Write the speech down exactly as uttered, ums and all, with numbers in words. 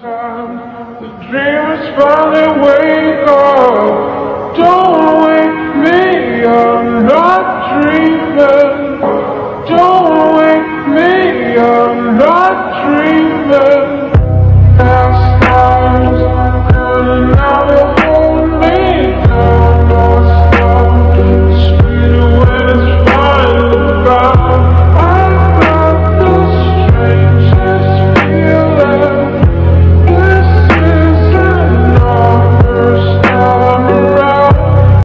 The dreamers finally wake up. Don't wake me, I'm not dreaming.